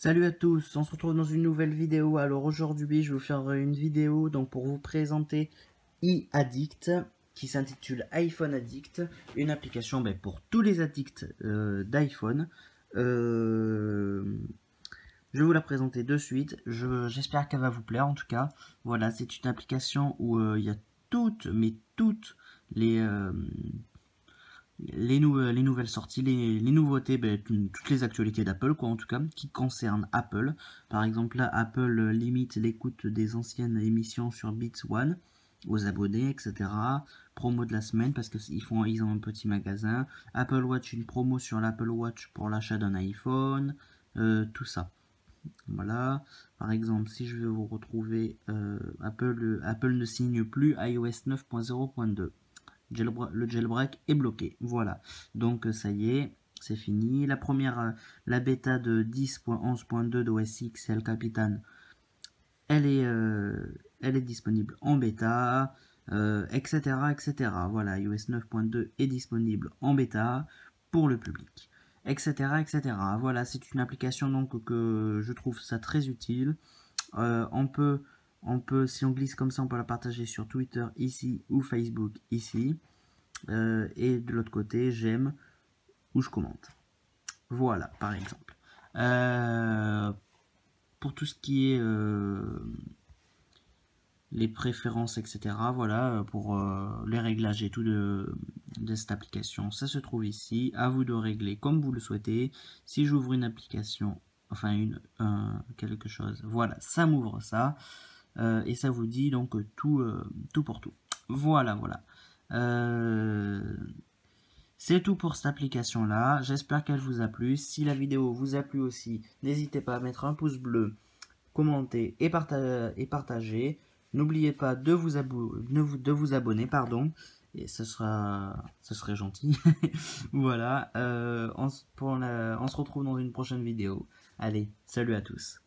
Salut à tous, on se retrouve dans une nouvelle vidéo. Alors aujourd'hui, je vais vous faire une vidéo donc pour vous présenter iAddict qui s'intitule iPhone Addict, une application pour tous les addicts d'iPhone. Je vais vous la présenter de suite. J'espère qu'elle va vous plaire en tout cas. Voilà, c'est une application où il y a toutes les, euh, les nouvelles sorties, les nouveautés, toutes les actualités d'Apple, quoi, en tout cas, qui concernent Apple. Par exemple, là, Apple limite l'écoute des anciennes émissions sur Beats One aux abonnés, etc. Promo de la semaine, parce qu'ils ont un petit magasin. Apple Watch, une promo sur l'Apple Watch pour l'achat d'un iPhone, tout ça. Voilà, par exemple, si je veux vous retrouver, Apple ne signe plus iOS 9.0.2. Le jailbreak est bloqué. Voilà. Donc ça y est, c'est fini. La bêta de 10.11.2 d'OS X El Capitan, elle est disponible en bêta, etc., etc. Voilà, iOS 9.2 est disponible en bêta pour le public, etc., etc. Voilà, c'est une application donc que je trouve ça très utile. On peut, si on glisse comme ça, on peut la partager sur Twitter ici ou Facebook ici. Et de l'autre côté, j'aime ou je commente. Voilà, par exemple. Pour tout ce qui est les préférences, etc. Voilà, pour les réglages et tout de cette application, ça se trouve ici. À vous de régler comme vous le souhaitez. Si j'ouvre une application, enfin quelque chose, voilà, ça m'ouvre ça. Et ça vous dit donc tout pour tout. Voilà, voilà. C'est tout pour cette application là, j'espère qu'elle vous a plu. Si la vidéo vous a plu aussi, n'hésitez pas à mettre un pouce bleu, commenter et partager. N'oubliez pas de vous abonner, pardon, et ce serait gentil. Voilà, on se retrouve dans une prochaine vidéo. Allez, salut à tous.